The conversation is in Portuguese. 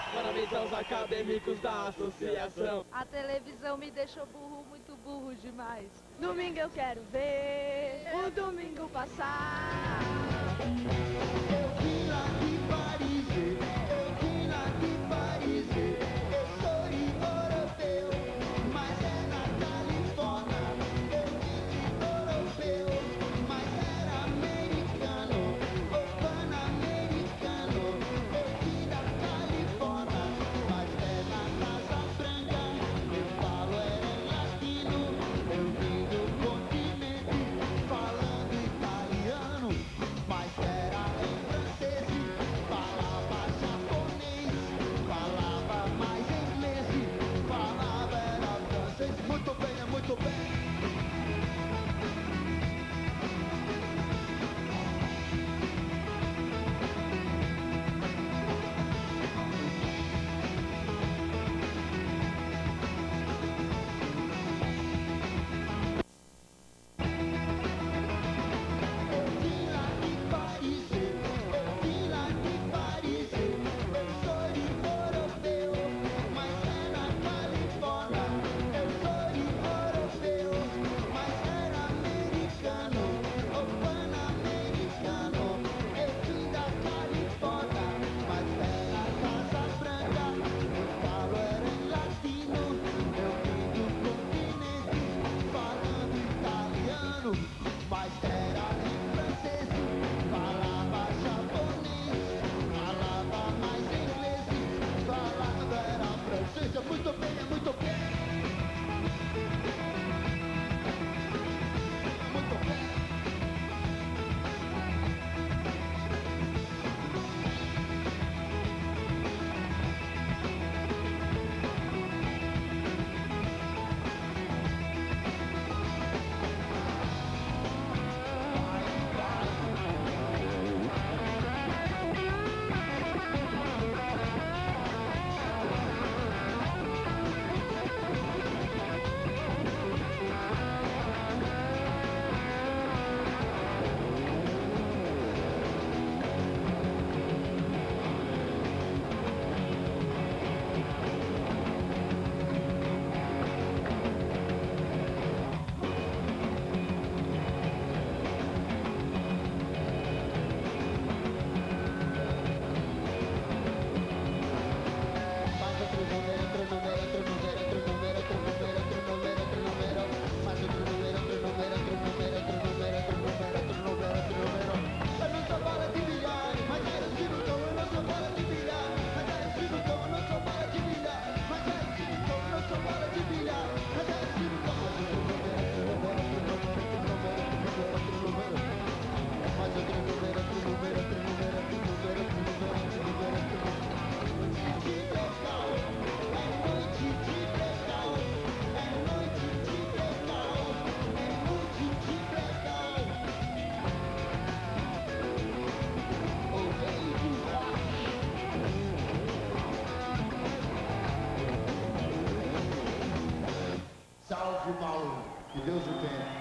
Parabéns aos acadêmicos da associação. A televisão me deixou burro, muito burro demais. Domingo eu quero ver o domingo passar. Eu vim lá de Paris, eu vim lá de Paris. Eu sou europeu, mas é na Califórnia. Eu vim de europeu, mas era americano, ou pan-americano. Eu vim da Califórnia, mas é na Casa Branca. Eu falo em latino, eu vim do continente, falando italiano, mas era em francês, falava japonês, falava mais inglês, falava era francês. Muito bem, é muito bem. Eu vim lá de Paris, eu vim lá de Paris. Eu sou europeu, mas é na Califórnia. Eu sou europeu, mas era americano, ou pan-americano. Eu vim da Califórnia, mas é na Casa Branca. Eu falo era em latino, eu vim do continente, falando italiano, mas era em francês, falava japonês, falava mais inglês, falava era francês. É muito bem, é muito bem. É muito bem. Mais outro número, outro número, outro número, outro número, outro número, outro número, outro número. Mais outro número, outro número, outro número, outro número, outro número, outro número, outro número. Eu não sou bola de bilhar, mas era o cirurgião. Eu não sou bola de bilhar, mas era o cirurgião. Eu não sou bola de bilhar, mas era o cirurgião. Eu não sou bola de bilhar, mas era o cirurgião. Mais outro número, outro número, outro número, outro número, outro número, outro número, outro número, outro número. De legal, é noite de legal, é noite de legal, é noite de legal. O rei do rock. Salve Mauro, que Deus o tenha.